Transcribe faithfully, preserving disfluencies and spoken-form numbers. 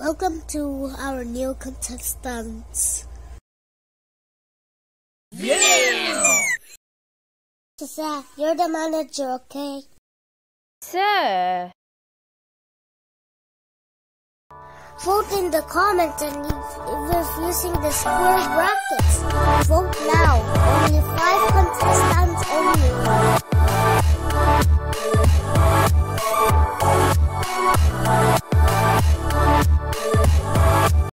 Welcome to our new contestants. Yeah! Sir, you're the manager, okay? Sir. Vote in the comments and leave if using the square brackets. Vote now. Only